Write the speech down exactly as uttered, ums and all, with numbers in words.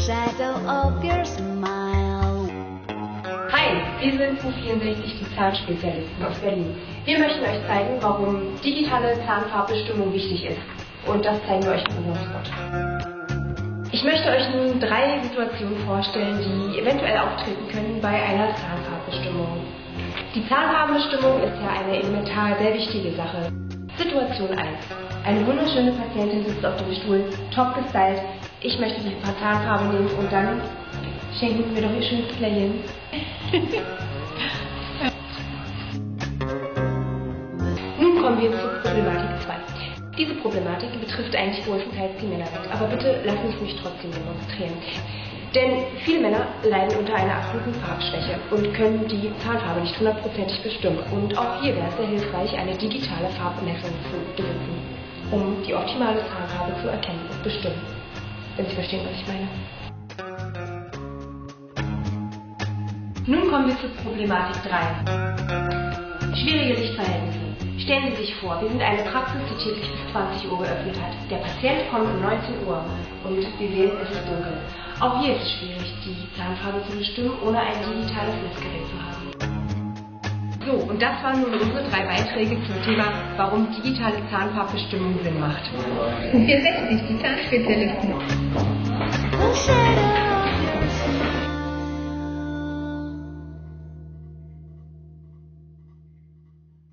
shadow of your smile. Hi, wir sind U vierundsechzig, die Zahnspezialisten aus Berlin. Wir möchten euch zeigen, warum digitale Zahnfarbbestimmung wichtig ist. Und das zeigen wir euch in unserem Spot. Ich möchte euch nun drei Situationen vorstellen, die eventuell auftreten können bei einer Zahnfarbbestimmung. Die Zahnfarbbestimmung ist ja eine elementar sehr wichtige Sache. Situation eins. Eine wunderschöne Patientin sitzt auf dem Stuhl, top gestylt. Ich möchte die Zahnfarbe nehmen und dann schenken Sie mir doch Ihr schönes Lächeln. Nun kommen wir zur Problematik zwei. Diese Problematik betrifft eigentlich größtenteils die Männerwelt, aber bitte lassen Sie mich trotzdem demonstrieren. Denn viele Männer leiden unter einer akuten Farbschwäche und können die Zahnfarbe nicht hundertprozentig bestimmen. Und auch hier wäre es sehr hilfreich, eine digitale Farbmessung zu besitzen, um die optimale Zahnfarbe zu erkennen und bestimmen. Wenn Sie verstehen, was ich meine. Nun kommen wir zur Problematik drei. Schwierige Lichtverhältnisse. Stellen Sie sich vor, wir sind eine Praxis, die täglich bis zwanzig Uhr geöffnet hat. Der Patient kommt um neunzehn Uhr und Sie sehen, es ist dunkel. Auch hier ist es schwierig, die Zahnfarbe zu bestimmen, ohne ein digitales Messgerät zu haben. So, und das waren nun unsere drei Beiträge zum Thema, warum digitale Zahnfarbbestimmung Sinn macht. U vierundsechzig, die Zahnspezialisten.